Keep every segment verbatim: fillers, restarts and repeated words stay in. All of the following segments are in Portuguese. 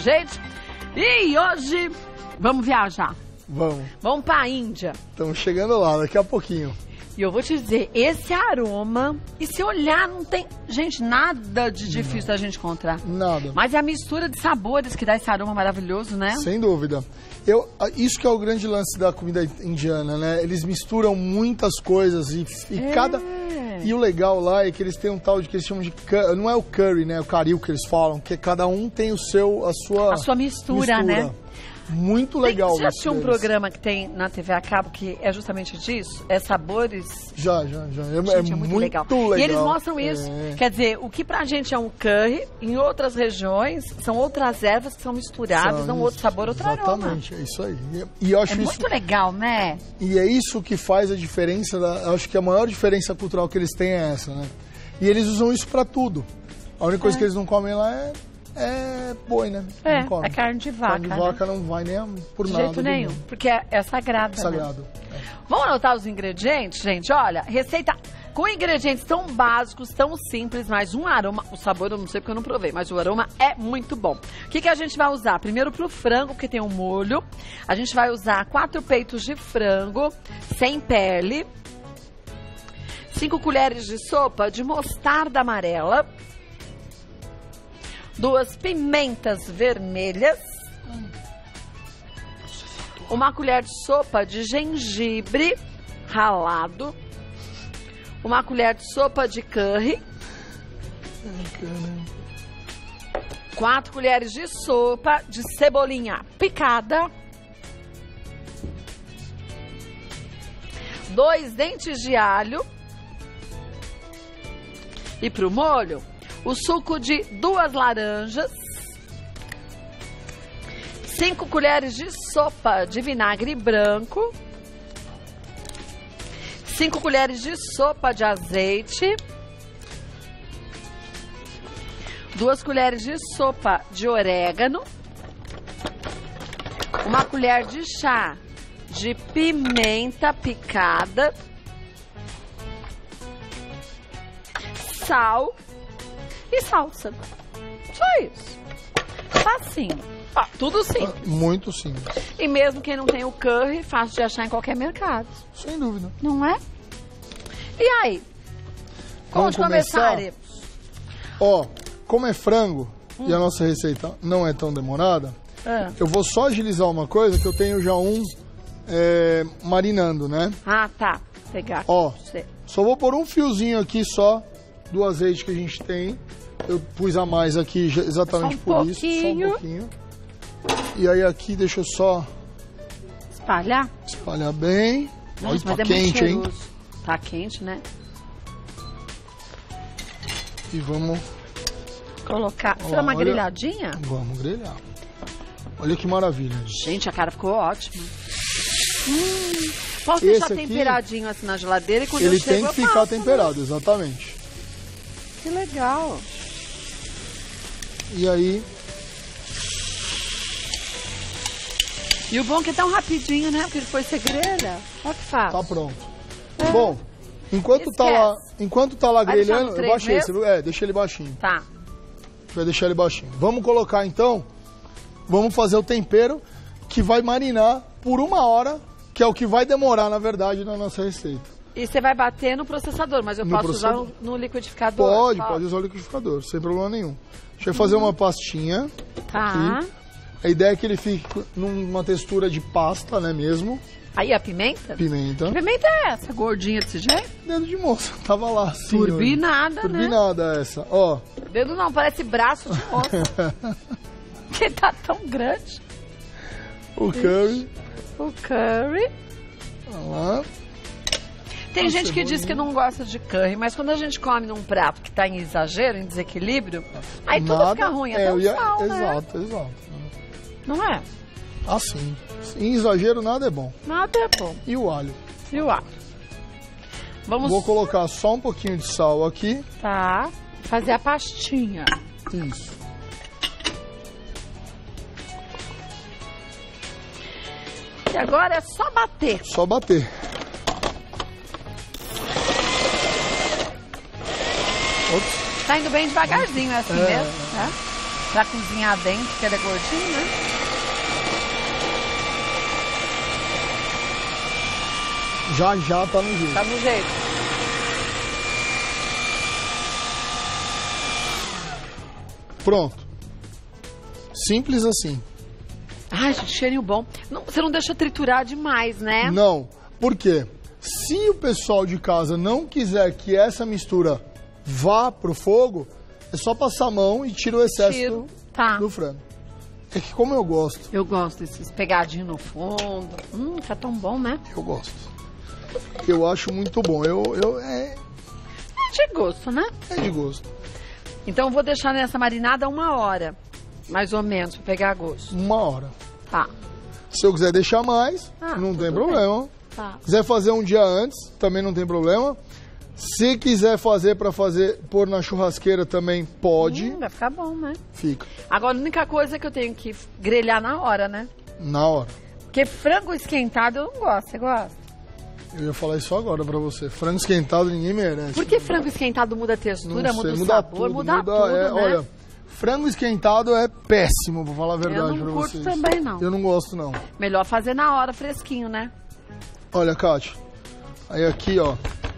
Gente, e hoje vamos viajar. Vamos. Vamos pra Índia. Estamos chegando lá, daqui a pouquinho. E eu vou te dizer, esse aroma, e se olhar, não tem, gente, nada de difícil da gente encontrar. Nada. Mas é a mistura de sabores que dá esse aroma maravilhoso, né? Sem dúvida. Eu, isso que é o grande lance da comida indiana, né? Eles misturam muitas coisas e, e É. cada... E o legal lá é que eles têm um tal de que eles chamam de... cu- Não é o curry, né? O caril que eles falam, que cada um tem o seu, a sua... A sua mistura, né? Muito legal. Tem, você já isso assistiu um deles. programa que tem na T V a cabo que é justamente disso? É sabores... Já, já, já. É, Gente, é é muito, muito legal. legal. E eles mostram isso. É. Quer dizer, o que pra gente é um curry, em outras regiões, são outras ervas que são misturadas, São dão isso. outro sabor, outro aroma. Exatamente, é isso aí. E, e eu acho É isso... muito legal, né? E é isso que faz a diferença, da, eu acho que a maior diferença cultural que eles têm é essa, né? E eles usam isso pra tudo. A única coisa É. que eles não comem lá é, é boi, né? É, não comem. é carne de vaca. Carne de vaca não vai nem por De nada. jeito do nenhum, mundo. porque é, é sagrada. né? Sagrado. Vamos anotar os ingredientes, gente? Olha, receita com ingredientes tão básicos, tão simples, mas um aroma, o sabor eu não sei porque eu não provei, mas o aroma é muito bom. O que, que a gente vai usar? Primeiro pro frango, porque tem um molho, a gente vai usar quatro peitos de frango, sem pele, cinco colheres de sopa de mostarda amarela, duas pimentas vermelhas, uma colher de sopa de gengibre ralado, uma colher de sopa de curry, quatro colheres de sopa de cebolinha picada, dois dentes de alho e para o molho, o suco de duas laranjas, cinco colheres de sopa de vinagre branco, cinco colheres de sopa de azeite, duas colheres de sopa de orégano, uma colher de chá de pimenta picada, sal e salsa. Só isso. Facinho. Ó, tudo simples. Muito simples. E mesmo quem não tem o curry, fácil de achar em qualquer mercado. Sem dúvida. Não é? E aí? Vamos Onde começar? começaremos? Ó, como é frango Hum. e a nossa receita não é tão demorada, Ah. eu vou só agilizar uma coisa que eu tenho já um é, marinando, né? Ah, tá. Vou pegar. Ó, Você. só vou pôr um fiozinho aqui só do azeite que a gente tem. Eu pus a mais aqui já- exatamente Só um por isso. Só um pouquinho. pouquinho. E aí aqui deixa eu só Espalhar? espalhar bem. Olha, Nossa, tá mas é quente, muito hein? cheiroso. Tá quente, né? E vamos, Colocar. Ó, Será uma olha- grelhadinha? vamos grelhar. Olha que maravilha. Gente, a cara ficou ótima. Hum, posso Esse deixar aqui, temperadinho assim na geladeira e quando Ele eu chego tem que eu ficar faço, temperado, exatamente. né? Que legal. E aí, E o bom é que é tão rapidinho, né? Porque depois você grelha. Olha que fácil. tá pronto. Bom, enquanto tá Esquece. lá, enquanto tá lá Vai deixar grelhando, no eu três baixei, mesmo? você viu? É, deixa ele baixinho. Tá. Vai deixar ele baixinho. Vamos colocar então, vamos fazer o tempero que vai marinar por uma hora, que é o que vai demorar, na verdade, na nossa receita. E você vai bater no processador, mas eu No posso processador. usar no, no liquidificador? Pode, Ó. pode usar o liquidificador, sem problema nenhum. Deixa eu fazer uma pastinha. Tá. Aqui. A ideia é que ele fique numa textura de pasta, né, mesmo. Aí a pimenta? Pimenta. Que pimenta é essa? Gordinha desse jeito? Dedo de moça, tava lá assim. Turbinada, olha. né? Turbinada essa, ó. Dedo não, parece braço de moça. Que tá tão grande. O curry. O curry. Olha lá. Tem A gente que cebolinha. diz que não gosta de curry, mas quando a gente come num prato que tá em exagero, em desequilíbrio, aí tudo Nada- fica ruim, é, até eu o ia- sal, né? Exato, exato. Não é? Assim. Em exagero, nada é bom. Nada é bom. E o alho? E o alho? Vamos Vou colocar só um pouquinho de sal aqui. tá, fazer a pastinha. Isso. E agora é só bater. Só bater. Ops. Tá indo bem devagarzinho, é assim É. mesmo, tá? Pra cozinhar dentro, porque ele é gordinho, né? Já, já tá no jeito. Tá no jeito. Pronto. Simples assim. Ai, gente, cheirinho bom. Não, você não deixa triturar demais, né? Não. Por quê? Se o pessoal de casa não quiser que essa mistura vá pro fogo, é só passar a mão e tira o excesso Tiro. do, Tá. do frango. É que como eu gosto, Eu gosto desses pegadinhos no fundo. Hum, tá tão bom, né? eu gosto. Eu acho muito bom. Eu, eu, é, É de gosto, né? é de gosto. Então eu vou deixar nessa marinada uma hora, mais ou menos, pra pegar gosto. Uma hora. Tá, Se eu quiser deixar mais, Ah, não tudo tem bem. problema. tá. Quiser fazer um dia antes, também não tem problema. Se quiser fazer para fazer pôr na churrasqueira também pode. Hum, vai ficar bom, né? Fica Agora, a única coisa é que eu tenho que grelhar na hora, né? na hora. Porque frango esquentado eu não gosto, você gosta? Eu ia falar isso agora pra você. Frango esquentado ninguém merece. Por que frango esquentado muda a textura, Não muda sei, o muda sabor, tudo, muda, muda, tudo, é, né? Olha, frango esquentado é péssimo, pra falar a verdade Eu não pra curto vocês. também, não. Eu não gosto, não. Melhor fazer na hora, fresquinho, né? Olha, Kátia. Aí aqui, ó.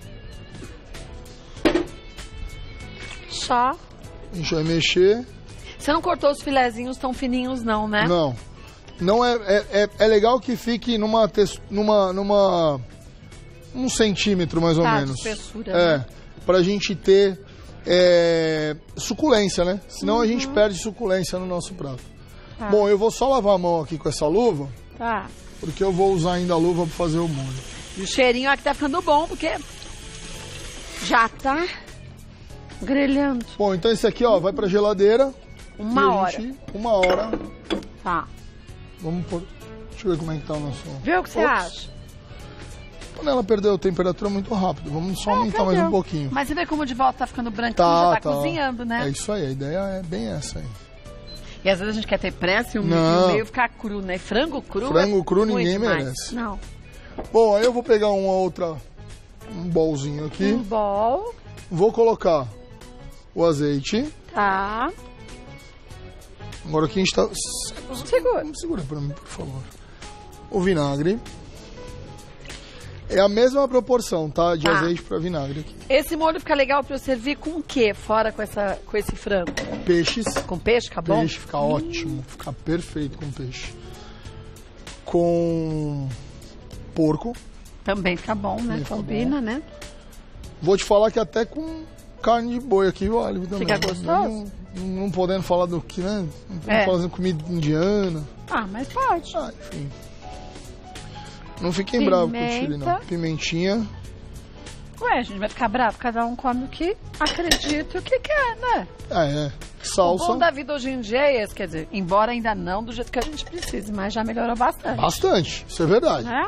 Só. A gente vai mexer. Você não cortou os filezinhos tão fininhos, não, né? Não. Não é, é, é, é legal que fique numa, tex- numa, numa um centímetro mais ou Tá, de menos. espessura, É, né? pra gente ter é, suculência, né? Senão a Uhum. gente perde suculência no nosso prato. Tá. Bom, eu vou só lavar a mão aqui com essa luva, Tá. porque eu vou usar ainda a luva pra fazer o molho. E o cheirinho aqui tá ficando bom, porque já tá grelhando. Bom, então esse aqui, ó, vai pra geladeira. Uma e a hora. gente- uma hora. Tá. Vamos pôr. Deixa eu ver como é que tá o nosso. Vê o que você Ops. acha? A panela perdeu a temperatura muito rápido. Vamos só É, aumentar mais perdeu. um pouquinho. Mas você vê como de volta tá ficando branquinho, Tá, já tá, tá. cozinhando, né? É isso aí, a ideia é bem essa aí. E às vezes a gente quer ter pressa e o, Não. e o meio ficar cru, né? Frango cru Frango é cru ruim ninguém demais. merece. Não. Bom, aí eu vou pegar uma outra, um bolzinho aqui. Um bol, Vou colocar o azeite. tá. Agora aqui a gente tá... Segura. Segura pra mim, por favor. O vinagre. É a mesma proporção, tá? De Tá. azeite pra vinagre aqui. Esse molho fica legal pra eu servir com o quê? Fora com, essa, com esse frango? Peixes. Com peixe, fica bom? Peixe, fica ótimo. Fica perfeito com peixe. Com porco. Também fica bom, né? Fica Combina, né? Vou te falar que até com carne de boi aqui vale também. Fica gostoso? Não, não podendo falar do que, né? Não podendo É. falar de comida indiana. Ah, mas pode. Ah, enfim. Não fiquem bravos com o chile, não. Pimenta. Pimentinha. Ué, a gente vai ficar bravo, cada um come o que acredita e o que quer, né? Ah, é. O Salsa. bom da vida hoje em dia é esse, quer dizer, embora ainda não do jeito que a gente precisa, mas já melhorou bastante. Bastante. Isso é verdade. Né?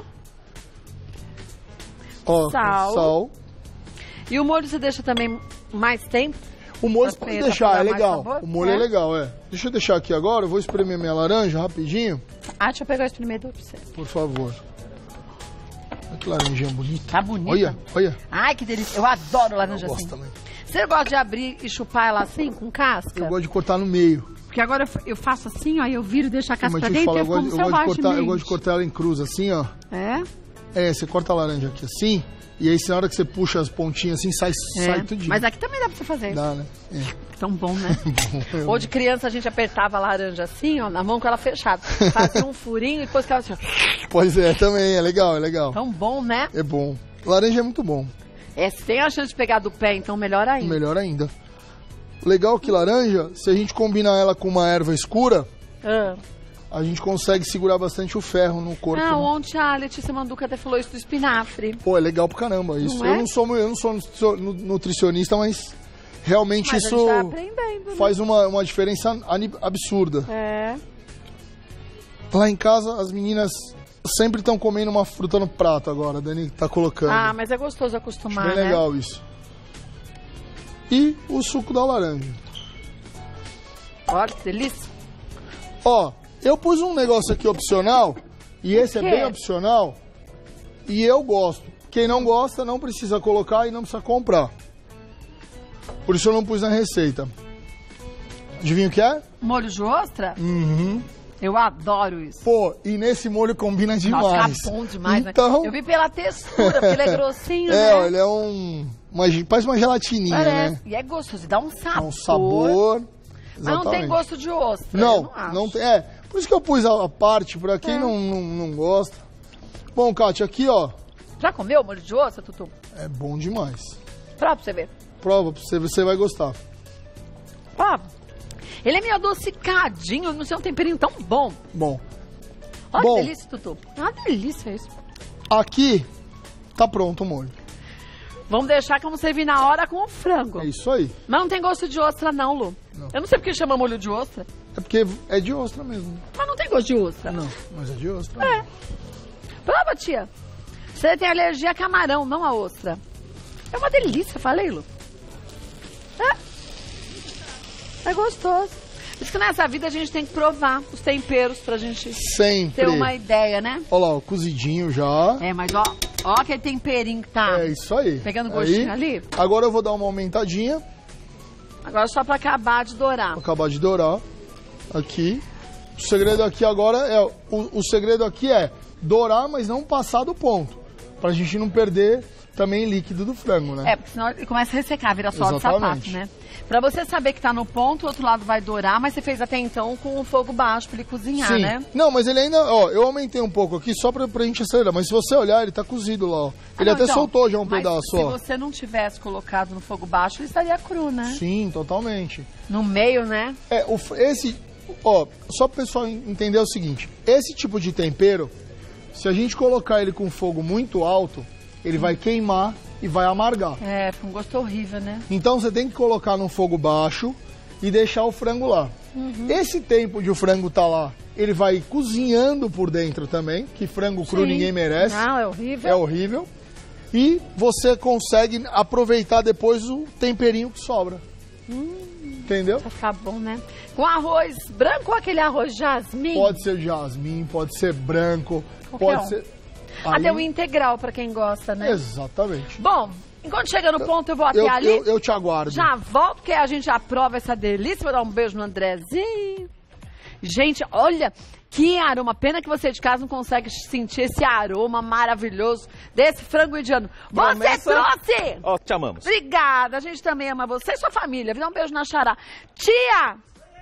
Ó, Sal. sal. E o molho você deixa também mais tempo? O molho Pra pode pe- deixar, pra é dar mais legal. sabor? O molho é? É? legal, é. Deixa eu deixar aqui agora. Eu vou espremer minha laranja rapidinho, Ah, deixa eu pegar o espremedor pra você. por favor. Olha que laranjinha bonita. Tá bonita. Olha, olha. Ai, que delícia. Eu adoro Eu laranja gosto assim. também. Você gosta de abrir e chupar ela assim, com casca? Eu gosto de cortar no meio. Porque agora eu, eu faço assim, ó, e eu viro e deixo a casca Mas pra deixa eu te dentro falar, e eu eu gosto, como eu, gosto de cortar, eu selvagemente. gosto de cortar ela em cruz, assim, ó. É? É, você corta a laranja aqui assim, e aí na hora que você puxa as pontinhas assim, sai, sai É. tudinho. Mas aqui também dá pra você fazer. Dá, né? É. Tão bom, né? Bom, Ou de criança a gente apertava a laranja assim, ó, na mão com ela fechada. Fazia um furinho e depois ficava assim, ó. Pois é, também, é legal, é legal. Tão bom, né? É bom. Laranja é muito bom, É, se tem a chance de pegar do pé, então melhor ainda. melhor ainda. Legal que laranja, se a gente combinar ela com uma erva escura, Ah. a gente consegue segurar bastante o ferro no corpo. Ah, né? ontem a Letícia Manduca até falou isso do espinafre. Pô, é legal pra caramba isso. Não é? Eu não sou, eu não sou nutri- nutricionista, mas realmente Mas a isso gente tá aprendendo, né? faz uma, uma diferença ani- absurda. É. Lá em casa, as meninas sempre estão comendo uma fruta no prato agora, a Dani tá colocando. Ah, mas é gostoso Acho acostumar, bem né? legal isso. E o suco da laranja. Olha que delícia. Ó, eu pus um negócio aqui opcional, e esse é quê? bem opcional, e eu gosto. Quem não gosta não precisa colocar e não precisa comprar. Por isso eu não pus na receita. Adivinha o que é? Molho de ostra? Uhum. Eu adoro isso. Pô, e nesse molho combina demais. Nossa, fica bom demais, então... né? Eu vi pela textura, porque ele é grossinho, é, né? É, ele é um... Uma, parece uma gelatininha, Parece. né? E é gostoso, dá um sabor. Dá um sabor. Mas não tem gosto de ostra. Não, não, acho. não tem. É, por isso que eu pus a, a parte pra quem é. não, não, não gosta. Bom, Kátia, aqui, ó. Já comeu molho de ostra, Tutu? É bom demais. Prova pra você ver. Prova pra você ver, você vai gostar. Prova. Ele é meio adocicadinho, não sei, um temperinho tão bom. Bom. Olha bom, que delícia, Tutu. É uma delícia isso. Aqui tá pronto o molho. Vamos deixar como servir na hora com o frango. É isso aí. Mas não tem gosto de ostra não, Lu. Não. Eu não sei porque chama molho de ostra. É porque é de ostra mesmo. Mas não tem gosto de ostra. Não, mas é de ostra. É. Prova, tia. Você tem alergia a camarão, não a ostra. É uma delícia, falei, Lu. É. É gostoso. Por isso que nessa vida a gente tem que provar os temperos pra gente Sempre. ter uma ideia, né? Olha lá, o cozidinho já. É, mas ó, ó aquele temperinho que tá É isso aí. pegando gostinho aí, ali. Agora eu vou dar uma aumentadinha. Agora só pra acabar de dourar. Vou acabar de dourar. Aqui. O segredo aqui agora é... O, o segredo aqui é dourar, mas não passar do ponto. Pra gente não perder também líquido do frango, né? É, porque senão ele começa a ressecar, vira só de Exatamente. sapato, né? Pra você saber que tá no ponto, o outro lado vai dourar, mas você fez até então com o fogo baixo pra ele cozinhar, Sim. né? Não, mas ele ainda... Ó, eu aumentei um pouco aqui só pra, pra gente acelerar. Mas se você olhar, ele tá cozido lá, ó. Ele Ah, não, até então, soltou já um mas pedaço, se ó. você não tivesse colocado no fogo baixo, ele estaria cru, né? Sim, totalmente. No meio, né? É, o, esse... Ó, só pro pessoal entender o seguinte. Esse tipo de tempero, se a gente colocar ele com fogo muito alto, ele vai queimar e vai amargar. É, foi um gosto horrível, né? Então você tem que colocar no fogo baixo e deixar o frango lá. Uhum. Esse tempo de o frango tá lá, ele vai cozinhando por dentro também, que frango cru Sim. ninguém merece. Não, é horrível. É horrível. E você consegue aproveitar depois o temperinho que sobra. Hum, Entendeu? vai ficar bom, né? Com arroz branco ou aquele arroz jasmim? Pode ser jasmim, pode ser branco, Qualquer pode um. ser... Até Aí- o integral pra quem gosta, né? Exatamente. Bom, enquanto chega no ponto, eu vou até Eu, ali. eu, eu te aguardo. Já volto, que a gente aprova essa delícia. Vou dar um beijo no Andrezinho. Gente, olha que aroma. Pena que você de casa não consegue sentir esse aroma maravilhoso desse frango indiano. Você Promessa. trouxe! Ó, te amamos. Obrigada, a gente também ama você e sua família. Vou dar um beijo na Xará. Tia!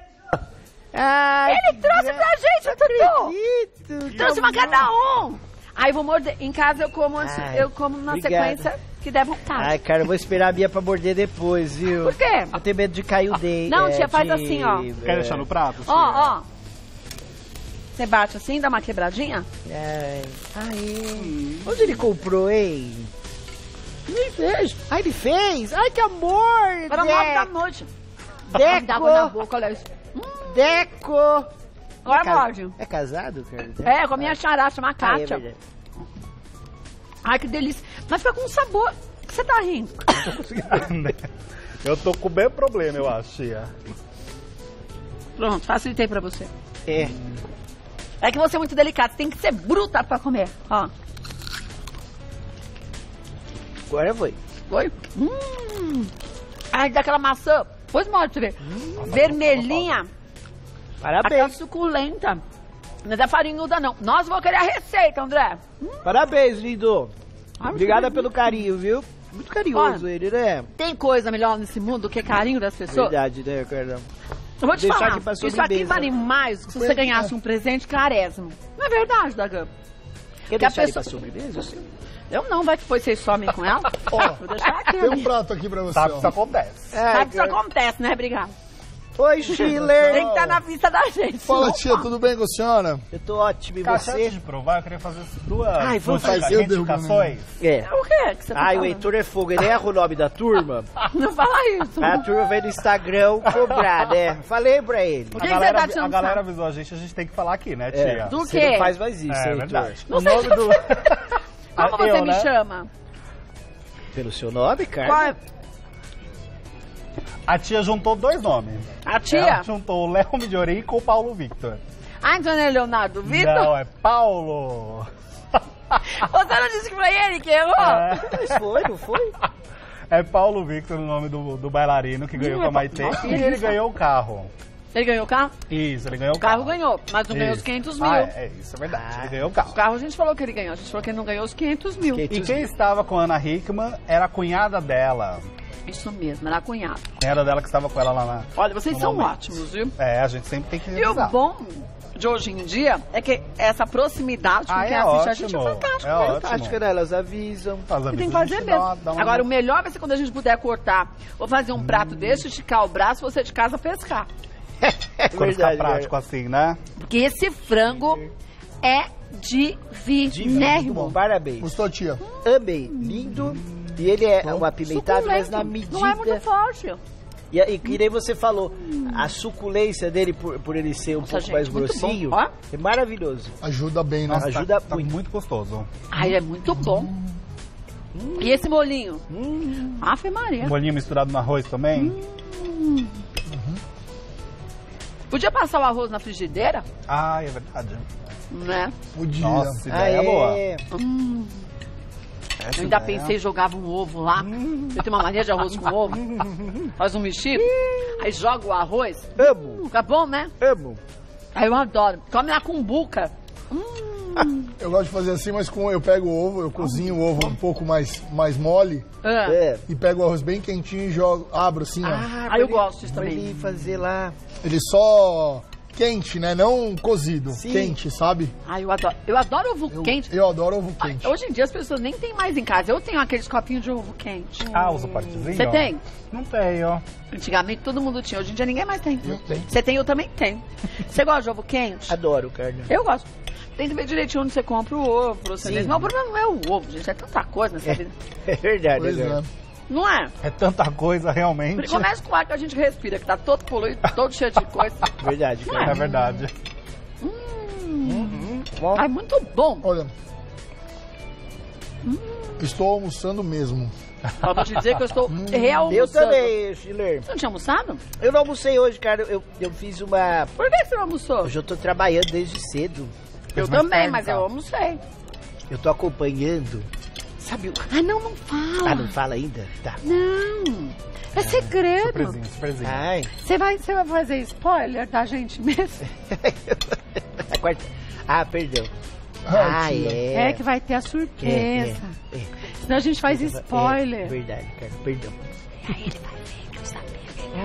Ele trouxe pra gente, Tutu! Trouxe uma cada um! Aí vou morder. Em casa eu como, antes- Ai, eu como na obrigado. sequência que der vontade. Ai, cara, eu vou esperar a Bia pra morder depois, viu? Por quê? Eu tenho medo de cair o dente. Não, tia, faz assim, ó. Quer deixar no prato? Ó, ó. Você bate assim, dá uma quebradinha? Ai, ai. Onde ele comprou, hein? Ele fez. Ai, ele fez? Ai, que amor! Para nove da noite. Deco! Dá água na boca, olha isso. Hum, Deco! agora é, ca- morde. É casado, cara? É, com a minha xará, chama Ah, é Kátia. verdade. Ai, que delícia. Mas fica com um sabor. O que você tá rindo? Eu tô com o mesmo problema, eu acho, tia. Pronto, facilitei pra você. É. É que você é muito delicado, você tem que ser bruta pra comer. Ó, Agora foi. foi? Hum. Ai, daquela maçã. Pois morde pra você ver. Hum. Vermelhinha. Aquela Parabéns. suculenta. Não é da farinhuda, não. Nós vamos querer a receita, André. Hum, Parabéns, lindo. Ai, Obrigada que pelo carinho, viu? Muito carinhoso ele, né? Tem coisa melhor nesse mundo do que carinho das pessoas? Verdade, né, cara? Eu vou te Deixar falar, aqui pra isso aqui sobremesa. vale mais que se você ganhasse um presente carésimo. Não é verdade, Dagan? Quer Que a deixar ele pessoa- pra sobremesa? Sim. Eu não, vai que depois vocês somem com ela. Ó, Vou deixar aqui. Tem um prato aqui pra você, Sabe que ó. isso acontece. Ai, Sabe que isso cara. acontece, né? Obrigada. Oi, Schiller. Tem que estar na vista da gente. Fala, senão- tia, tudo bem com a senhora? Eu tô ótimo, e Kátia, antes você? de provar, eu queria fazer duas, Ai, vamos duas fazer, eu derrubo, indicações. É. O que que você tá Ai, o falando? Heitor é fogo, ele erra o nome da turma. Não fala isso. A turma vem no Instagram cobrar, né? Falei pra ele. Por A que que galera, você tá tirando a galera sarro? avisou a gente, a gente tem que falar aqui, né, É, tia? Do você quê? não faz mais isso, É, Heitor. verdade. Não O sei nome se- do... Como Ah, você eu, me né? chama? Pelo seu nome, cara? Qual é? A tia juntou dois nomes. A tia? Ela juntou o Léo Midiorim com o Paulo Victor. Ah, então não é Leonardo Vitor? Não, é Paulo. Você não disse que foi ele que errou? É. Mas foi, não foi? É Paulo Victor o nome do, do bailarino que ganhou Não com é a Maitê. Paulo- E ele ganhou o carro. Ele ganhou o carro? Isso, ele ganhou o O carro carro. ganhou, mas não ganhou os Isso. quinhentos mil. Ah, é, é isso, é verdade. Ele ganhou o carro. O carro a gente falou que ele ganhou, a gente falou que ele não ganhou os quinhentos mil. E quem estava com a Ana Hickman era a cunhada dela. Isso mesmo, era a cunhada. A cunhada dela que estava com ela lá na... Olha, vocês no são momento. ótimos, viu? É, a gente sempre tem que E o revisar. bom de hoje em dia é que essa proximidade com Ah, quem é assiste a gente é ótimo. fantástico. É né? ótimo. Fantástica, né? Elas avisam. Faz a Você tem que visita, a fazer gente mesmo. dá uma- dá uma- Agora, o melhor vai ser quando a gente puder cortar ou fazer um prato desse, esticar o braço, você de casa pescar. É Quando ficar prático assim, né? Porque esse frango é divinérrimo. Parabéns. Gostou, tia? Amei. Lindo. E ele é um apimentado, mas na medida... Não é muito forte. E, e que nem você falou, a suculência dele, por, por ele ser um Nossa, pouco gente, mais muito grossinho, bom. Ó. é maravilhoso. Ajuda bem, né? Nossa, Ajuda tá, tá muito. muito gostoso. Ai, é muito bom. E esse molinho? Hum. Ave Maria. Um bolinho misturado no arroz também. Podia passar o arroz na frigideira, Ah, é verdade. né? Podia. Nossa, Ah, ideia boa. é. Hum, Essa eu ainda ideia- pensei em jogar um ovo lá. Eu tenho uma mania de arroz com ovo. Faz um mexido, aí joga o arroz. Amo, Fica bom, né? amo. Aí eu adoro. Come na cumbuca. Eu gosto de fazer assim, mas com eu pego o ovo, eu cozinho o ovo um pouco mais, mais mole Ah. É. e pego o arroz bem quentinho e jogo, abro assim, ó. Ah, Ah, eu pra gosto disso pra também. ele fazer lá. Ele só quente, né? Não cozido. Sim. Quente, sabe? Ai, eu adoro. Eu adoro ovo Eu, quente. eu adoro ovo Ai, quente. Hoje em dia as pessoas nem têm mais em casa. Eu tenho aqueles copinhos de ovo quente. Ah, usa o potezinho? Você tem? Não tenho. Antigamente todo mundo tinha, hoje em dia ninguém mais tem. Eu tenho. Você tem, eu também tenho. Você gosta de ovo quente? Adoro, carne. Eu gosto. Tem que ver direitinho onde você compra o ovo. Pra você Sim. mesmo. Mas o problema não é o ovo, gente. É tanta coisa nessa vida. É verdade, Pois é. é. Não é? É tanta coisa, realmente. Começa com o ar que a gente respira, que tá todo poluído, todo cheio de coisa. Verdade, carne. É verdade. Bom, Ai, muito bom. Olha. Estou almoçando mesmo. Eu vou te dizer que eu estou realmoçando. eu também, Schiller. Você não tinha almoçado? Eu não almocei hoje, cara. Eu, eu fiz uma... Por que você não almoçou? Hoje eu tô trabalhando desde cedo. Eu Fez mais também, tarde, mas tá? eu almocei. Eu tô acompanhando. Sabe o... Ah, não, não fala. Ah, não fala ainda? Tá. Não. É segredo. Surpresinho, surpresinho. Ai. Você vai, você vai fazer spoiler da gente mesmo? A quarta... Ah, perdão. Ah, Ah, tia. é. É que vai ter a surpresa. É, é, é. Senão a gente faz É spoiler. verdade, cara. Perdão. Aí ele vai ver que eu sabia.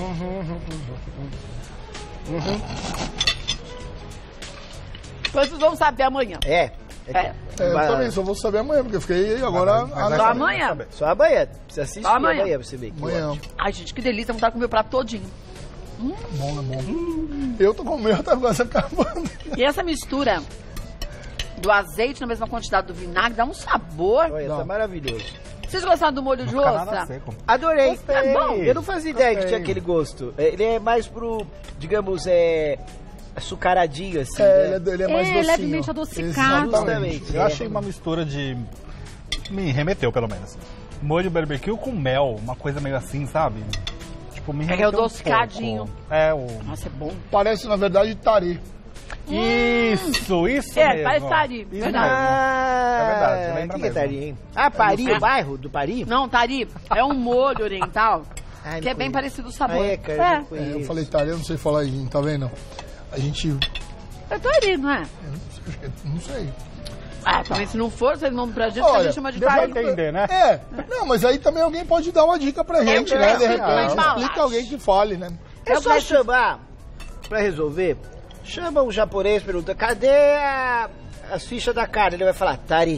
Vocês vão saber amanhã. É. É. É, eu Vai- também só vou saber amanhã, porque eu fiquei agora. Mas vai- mas ah, vai Só não, saber, amanhã. vai saber. Só amanhã. Você assiste Só amanhã. amanhã pra você ver. que amanhã. ótimo. Ai, gente, que delícia. Vontade de comer o prato todinho. Bom, é bom. Eu tô com o meu, tá quase acabando. E essa mistura do azeite na mesma quantidade do vinagre dá um sabor. Olha, Não. tá maravilhoso. Vocês gostaram do molho de Não fica nada ostra? seco. Adorei. Gostei. É bom. Eu não fazia ideia que Gostei. tinha aquele gosto. É, Ele é mais pro, digamos, é... açucaradinho, assim, É, né? ele é, ele é mais É, docinho. levemente adocicado. Exatamente. Justamente. Eu achei uma mistura de... Me remeteu, pelo menos. Molho barbecue com mel. Uma coisa meio assim, sabe? Tipo, me É que é remeteu o um adocicadinho. pouco. É, o... Nossa, é bom. Parece, na verdade, tari. Isso, isso É, mesmo. parece tari, Isso verdade. mesmo. Ah, É verdade, lembra que que é mesmo. Tari, hein? Ah, Pari, É. o bairro do Pari? Não, tari é um molho oriental Ai, que é não bem conheço. parecido o sabor. Ah, é, cara, é. não É, conheço. eu falei tari, eu não sei falar, gente, tá vendo? A gente. É tari, não é? eu não sei, acho que- não sei. Ah, também se não for, vocês não pra gente, a Olha, gente chama de deu pra tari. entender, né? É, não, mas aí também alguém pode dar uma dica pra gente, né? De quero repente, falar. explica alguém que fale, né? É Eu só gosto- chamar, pra resolver, chama um japonês, pergunta, cadê a- as fichas da carne? Ele vai falar, Tari.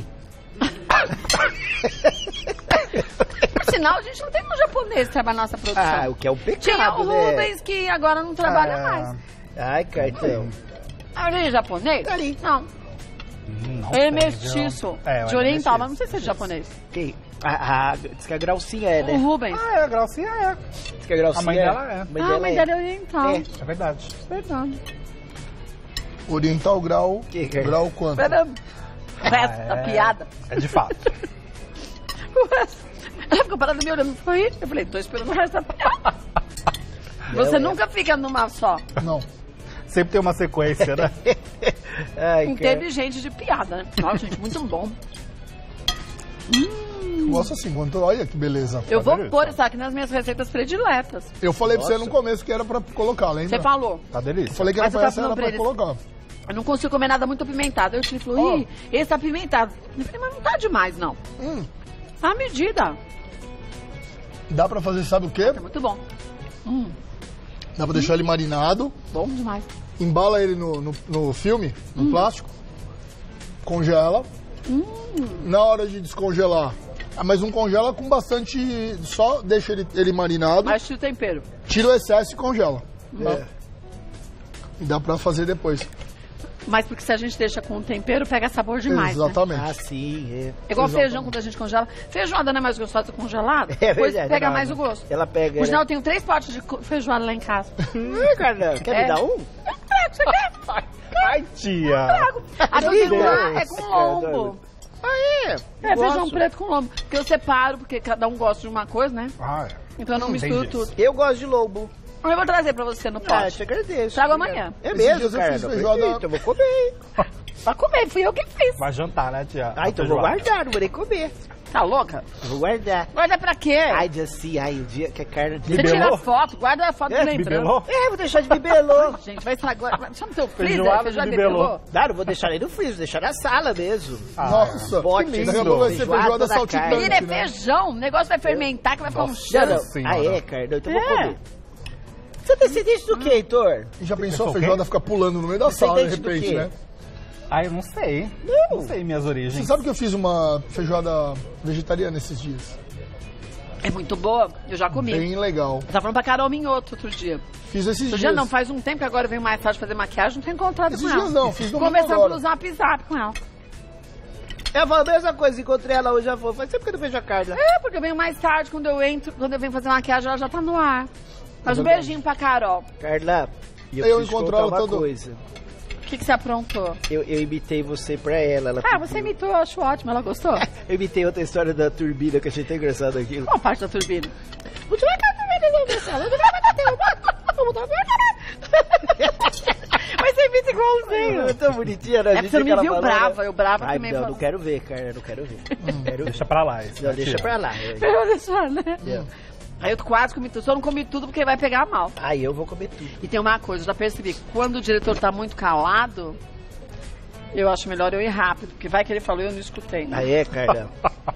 Por sinal, a gente não tem um japonês que trabalha na nossa produção. Ah, o que é um pecado, Tinha o né? Rubens, que agora não trabalha É. mais. Ai, cartão. Ah, ele é japonês? Tari. Não. Não Ele é sei, mestiço. viu? É, de eu oriental, mestiço. mas não sei se é de japonês. Quem? A, a, diz que a Graucinha é, O né? Rubens. Ah, é, a Gracinha é. Diz que a Graucinha A mãe dela é. A mãe Ah, a dela mãe é. dela é oriental. É. É verdade. Verdade. Oriental grau. Que que é? Grau quanto? Espera o resto da é. piada. É de fato. O resto. Ela ficou parada me olhando. Foi? Eu falei, tô esperando o resto da piada. Você é. nunca fica numa só. Não. Sempre tem uma sequência, né? Ai, cara. Inteligente de piada, né? Nossa, gente, muito bom. Eu gosto assim, quando, olha que beleza. Eu vou delícia. pôr isso aqui nas minhas receitas prediletas. Eu falei pra Nossa. você no começo que era pra colocar, lembra? Você falou. Tá delícia. Eu falei que era Mas eu pra tava essa, era falando pra pra eles. colocar. Eu não consigo comer nada muito apimentado. Aí o Chile falou, ih, esse tá apimentado. Eu falei, mas não tá demais, não. Hum, Tá a medida. dá pra fazer, sabe o quê? É muito bom. Hum, Dá pra deixar ele marinado, bom demais. embala ele no, no, no filme, no Hum. plástico, congela. Na hora de descongelar, ah, mas não congela com bastante, só deixa ele, ele marinado, Mas tira o tempero. tira o excesso e congela. Tá? É. E dá pra fazer depois. Mas porque se a gente deixa com o tempero, pega sabor demais, né? Exatamente. Ah, sim, é. É igual Exatamente. feijão quando a gente congela. Feijoada não é mais gostosa congelada? É Depois verdade, pega não, mais não. o gosto. Ela pega... Por sinal, eu tenho três potes de co- feijoada lá em casa. Ih, Carlão, quer É. me dar um? Você quer? Ai, tia. A que eu tenho lá é com Deus. lombo. Ah, é? É, feijão Gosto. preto com lombo. Porque eu separo, porque cada um gosta de uma coisa, né? Ai, Então eu não Entendi. misturo tudo. Eu gosto de lobo. Eu vou trazer pra você no Ah, pote. te agradeço. Trago Obrigado. amanhã. É Esses mesmo, dias eu cara? fiz Não feijoada- acredito, eu vou comer. Pra comer, fui eu que fiz. vai jantar, né, tia? Ah, então eu vou Feijoada. guardar, não vou nem comer. Tá louca? Eu vou guardar. Guarda pra quê? Ai, Jaci, ai, o dia que a carne... Você bibelô? tira a foto, guarda a foto É, do lembrando. Bibelô? É, vou deixar de bibelô. Gente, vai estragar. Chama o teu freezer, Feijoada feijoada de de bibelô. bibelô. Não, não vou deixar nem no freezer, vou deixar na sala mesmo. Ah, Nossa, Bote, que lindo. lindo. Daqui a pouco vai ser Feijoada feijoada da saltitante, carne. Menina, é né? feijão. O negócio vai fermentar que vai ficar um Nossa. Não, cheiro. não. Senhora. Ah, é, Carlão, então eu vou É. comer. Você tem descendente do quê, Heitor? E já pensou a Pensou o quê? feijoada ficar pulando no meio da sala de Descendente do repente, quê? né? Ai, eu não sei. Não. Não sei minhas Você origens. sabe que eu fiz uma feijoada vegetariana esses dias? É muito boa. Eu já comi. Bem legal. Eu tava falando pra Carol Minhoto outro dia. Fiz esses Outro dias. dia não, faz um tempo que agora eu venho mais tarde fazer maquiagem, não tenho encontrado Esses com ela. dias não, fiz domingo Conversando agora. pelo zap zap com ela. Eu falo a mesma coisa, encontrei ela hoje, já foi. Faz tempo que eu não vejo a Carla. É, porque eu venho mais tarde, quando eu entro, quando eu venho fazer maquiagem, ela já tá no ar. Mas um verdade. beijinho pra Carol. Carla, e eu, Eu preciso te encontro contar ela uma todo- coisa. O que, que você aprontou? Eu, eu imitei você pra ela. ela Ah, pediu. você imitou, eu acho ótimo. Ela gostou? Eu imitei outra história da turbina que eu achei tão engraçado aquilo. Qual parte da turbina? Onde vai que a turbina do céu? Onde vai que a turbina? Mas você imita igualzinho. É tão bonitinha, né? É porque você não me viu brava, eu brava Ai, também não, falo- não quero ver, cara, não quero ver. Quero ver. Deixa pra lá isso. Não, né, deixa tia? pra lá. Eu vou deixar, né? É. Aí eu quase comi tudo, só não comi tudo porque vai pegar mal. Aí eu vou comer tudo. E tem uma coisa, eu já percebi, que quando o diretor tá muito calado, eu acho melhor eu ir rápido, porque vai que ele falou e eu não escutei. Né? Aí é, Carla.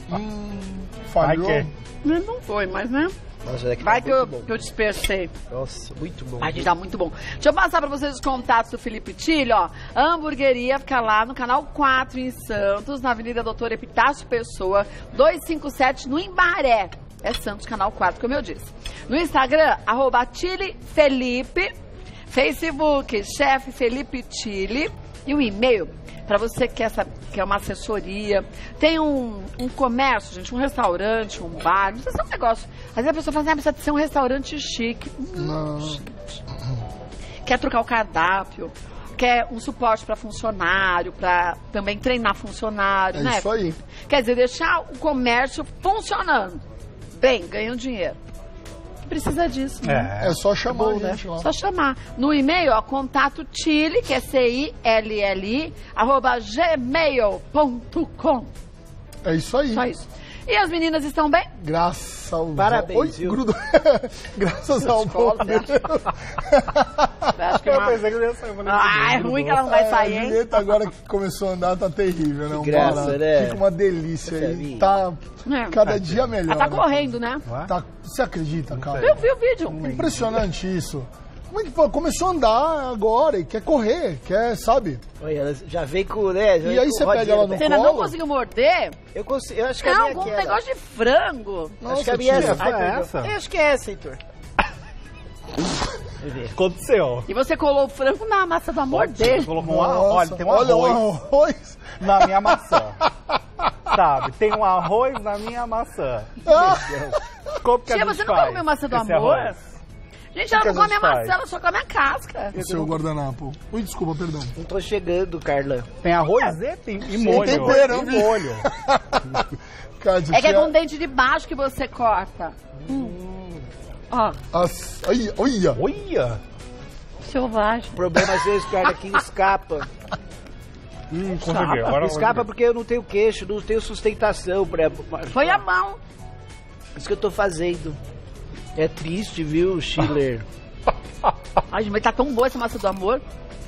Falhou. Vai Mas não foi, mas né? Nossa, daqui Vai tá que eu, muito bom. que eu dispersei. Nossa, muito bom. Vai que tá muito bom. Deixa eu passar pra vocês os contatos do Felipe Tilho, ó. A hamburgueria fica lá no canal quatro em Santos, na Avenida Doutor Epitácio Pessoa, duzentos e cinquenta e sete, no Embaré. É Santos, canal quatro, como eu disse. No Instagram, arroba Tilly Felipe. Facebook, chefe Felipe Tilly. E o e-mail, para você que quer, saber, quer uma assessoria. Tem um, um comércio, gente, um restaurante, um bar. Não sei se é um negócio. Às vezes a pessoa fala assim, ah, precisa ser um restaurante chique. Não, Não. gente. Quer trocar o cardápio. Quer um suporte para funcionário, para também treinar funcionário, É né? isso aí. Quer dizer, deixar o comércio funcionando. Bem, ganhando dinheiro. Precisa disso, né? É. É só chamar Bom, a né? gente lá. Só chamar. No e-mail, ó, contato Tilly, que é C I L L I, arroba gmail ponto com. É isso aí. Só isso. E as meninas estão bem? Graças ao... Parabéns, Oi, viu? grudou. Graças ao bom Escola, né? Deus. Eu acho que é Eu uma... pensei que eu ia sair. mas não Ah, é grudou. ruim que ela não vai É, sair, a hein? Julieta agora que começou a andar tá terrível, né? Um graça, barato. né? Fica uma delícia aí. Sabia. Tá É. cada dia melhor. Ela tá né? correndo, né? Não é? Tá- Você acredita, cara? Eu vi o vídeo. Impressionante isso. Como é que pô, começou a andar agora e quer correr, quer, sabe? Olha, ela já vem com, né? já E vem aí com você rodinha pega ela no no pé. Você ainda não colo? conseguiu morder? Eu, consigo, eu acho que a Não, minha é com um aquela. negócio de frango. Acho que a minha é tia, essa. foi Ai, perdão. essa? Eu acho que é essa, Heitor. Deixa eu ver. Aconteceu. E você colou o frango na massa do amor dele. Colocou um arroz. Nossa, Olha, tem um olha, arroz um arroz. na minha maçã. Sabe? Tem um arroz na minha maçã. Ah, Como que a Tia, gente você não faz comeu maçã do esse amor? arroz? Gente, ela que não a come a gente maçã, faz? ela só come a casca. o seu guardanapo. Ui, desculpa, perdão. Não tô chegando, Carla. Tem arroz e, tem, e molho. tempero, e viu? molho. Cara, É que é tia, com o dente de baixo que você corta. Hum. Ó, as- Ai, olha. Olha! selvagem. O problema às vezes, Carla, que escapa. Hum, consegui. Agora Escapa porque eu não tenho queixo, não tenho sustentação. Pra... Foi a mão. Isso que eu tô fazendo. É triste, viu, Schiller? Ai, gente, mas tá tão boa essa massa do amor.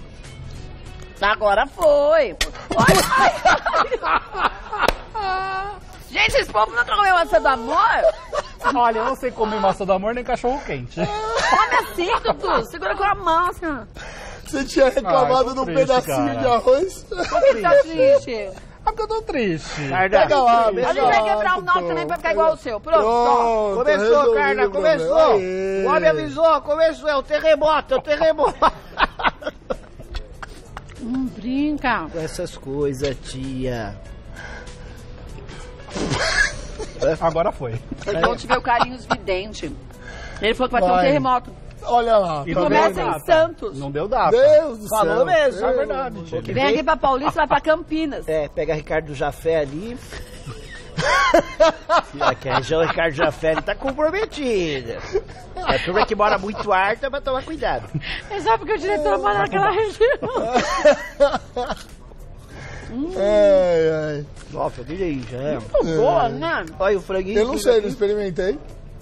Agora foi. Olha, ai, ai. Gente, esse povo nunca comeu massa do amor? Olha, eu não sei comer massa do amor nem cachorro quente. Come assim, Dudu. Segura com a mão, assim. ó. Você tinha reclamado Ai, de um triste, pedacinho cara. de arroz? Por que tá triste? Ah, porque eu tô triste. Pega lá, A gente vai quebrar o nosso também pra ficar igual o seu. Pronto, ó. Começou, resolvido Carla, o problema. começou. Aê. O homem avisou, começou. É o terremoto, é o terremoto. Não brinca. Com essas coisas, tia. Agora foi. Então tive o Carlinhos Vidente. Ele falou que vai ter um Vai. terremoto. Olha lá. E não Começa deu em data. Santos. Não deu data. Deus do Falou céu. mesmo, É verdade, tia. Vem aqui pra Paulista, vai pra Campinas. É, pega Ricardo Jafé ali. Aqui a região Ricardo Jafé ele tá comprometida. É a turma que mora muito alta, mas tomar cuidado. É só porque o diretor mora naquela região. Ai, ai. Nossa, olha aí, já é. Boa, né? Olha o franguinho. Eu não sei, não experimentei.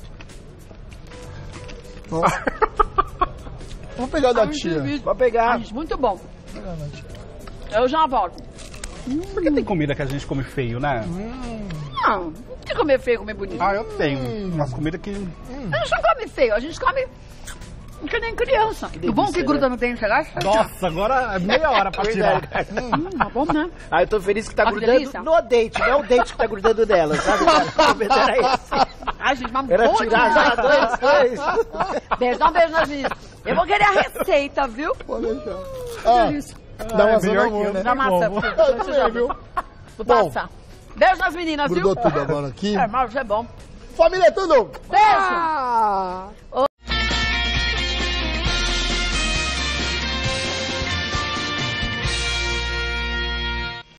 Ó. Vamos pegar da tia. Pode pegar. Ai, gente, muito bom. Eu já volto. Por que tem comida que a gente come feio, né? Não, não tem que comer feio, comer bonito. Ah, eu tenho. Umas comidas que... A gente não come feio, a gente come que nem criança. delícia, o bom que gruda né? no dente, lá. Nossa, agora é meia hora pra tirar. Hum, tá bom, né? Ah, eu tô feliz que tá Ah, que grudando delícia. no dente, não é o dente que tá grudando nela, sabe? Cara? O medo era esse. Ai, gente, mas Era bom tirar já demais. dois, dois. Beijo, dá um beijo nas meninas. Eu vou querer a receita, viu? Pode deixar. Ah, Delícia. dá uma é melhor amor, que eu. né? Da massa. como. Eu também, viu? Vou Bom. passar. Beijo nas meninas, viu? Grudou tudo agora aqui. É, mas é bom. Família, tudo! Beijo!